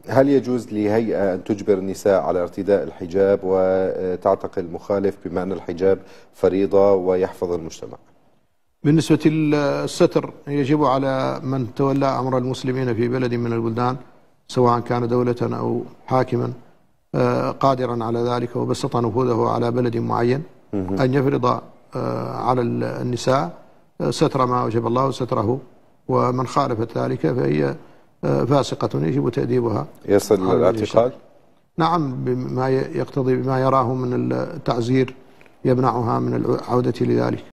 هل يجوز لهيئة أن تجبر النساء على ارتداء الحجاب وتعتقل المخالف بما أن الحجاب فريضة ويحفظ المجتمع؟ بالنسبة للستر يجب على من تولى أمر المسلمين في بلد من البلدان سواء كان دولة أو حاكما قادرا على ذلك وبسط نفوذه على بلد معين أن يفرض على النساء ستر ما أوجب الله ستره، ومن خالفت ذلك فهي فاسقة يجب تأديبها. يصل إلى الاعتقال؟ نعم، بما يقتضي بما يراه من التعزير يمنعها من العودة لذلك.